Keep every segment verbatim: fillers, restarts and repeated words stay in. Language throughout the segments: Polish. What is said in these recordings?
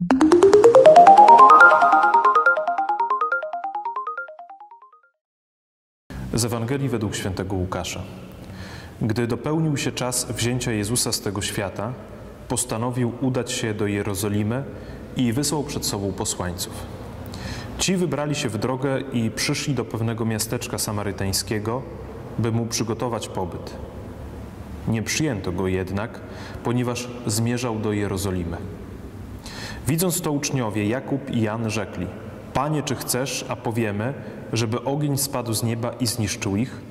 Z Ewangelii według świętego Łukasza. Gdy dopełnił się czas wzięcia Jezusa z tego świata, postanowił udać się do Jerozolimy i wysłał przed sobą posłańców. Ci wybrali się w drogę i przyszli do pewnego miasteczka samarytańskiego, by mu przygotować pobyt. Nie przyjęto go jednak, ponieważ zmierzał do Jerozolimy. Widząc to uczniowie, Jakub i Jan rzekli: Panie, czy chcesz, a powiemy, żeby ogień spadł z nieba i zniszczył ich?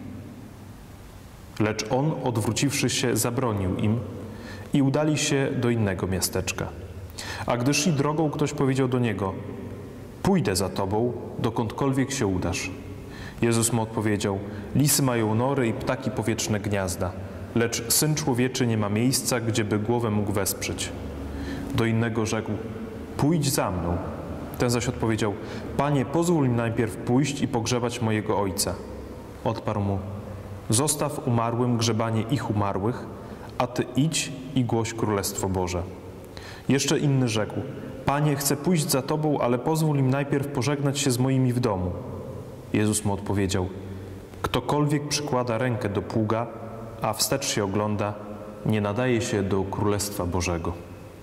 Lecz on, odwróciwszy się, zabronił im i udali się do innego miasteczka. A gdy szli drogą, ktoś powiedział do niego: Pójdę za tobą, dokądkolwiek się udasz. Jezus mu odpowiedział: Lisy mają nory i ptaki powietrzne gniazda, lecz Syn Człowieczy nie ma miejsca, gdzieby głowę mógł wesprzeć. Do innego rzekł: Pójdź za mną. Ten zaś odpowiedział: Panie, pozwól mi najpierw pójść i pogrzebać mojego ojca. Odparł mu: Zostaw umarłym grzebanie ich umarłych, a ty idź i głoś Królestwo Boże. Jeszcze inny rzekł: Panie, chcę pójść za tobą, ale pozwól im najpierw pożegnać się z moimi w domu. Jezus mu odpowiedział: Ktokolwiek przykłada rękę do pługa, a wstecz się ogląda, nie nadaje się do Królestwa Bożego.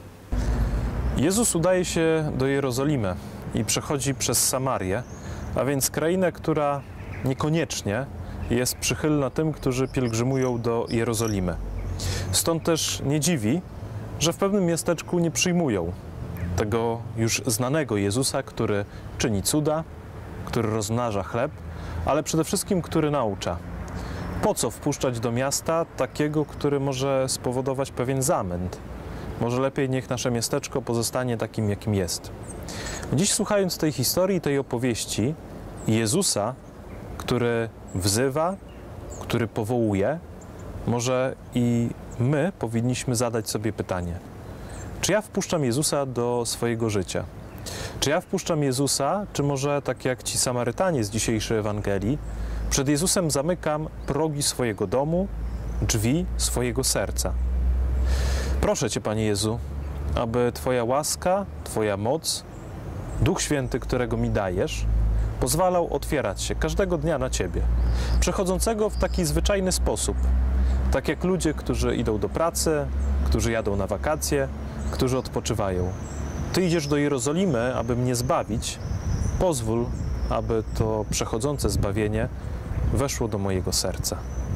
Jezus udaje się do Jerozolimy i przechodzi przez Samarię, a więc krainę, która niekoniecznie jest przychylna tym, którzy pielgrzymują do Jerozolimy. Stąd też nie dziwi, że w pewnym miasteczku nie przyjmują tego już znanego Jezusa, który czyni cuda, który rozmnaża chleb, ale przede wszystkim, który naucza. Po co wpuszczać do miasta takiego, który może spowodować pewien zamęt? Może lepiej niech nasze miasteczko pozostanie takim, jakim jest. Dziś, słuchając tej historii, tej opowieści Jezusa, który wzywa, który powołuje, może i my powinniśmy zadać sobie pytanie: czy ja wpuszczam Jezusa do swojego życia? Czy ja wpuszczam Jezusa, czy może tak jak ci Samarytanie z dzisiejszej Ewangelii, przed Jezusem zamykam progi swojego domu, drzwi swojego serca? Proszę Cię, Panie Jezu, aby Twoja łaska, Twoja moc, Duch Święty, którego mi dajesz, pozwalał otwierać się każdego dnia na Ciebie, przechodzącego w taki zwyczajny sposób, tak jak ludzie, którzy idą do pracy, którzy jadą na wakacje, którzy odpoczywają. Ty idziesz do Jerozolimy, aby mnie zbawić. Pozwól, aby to przechodzące zbawienie weszło do mojego serca.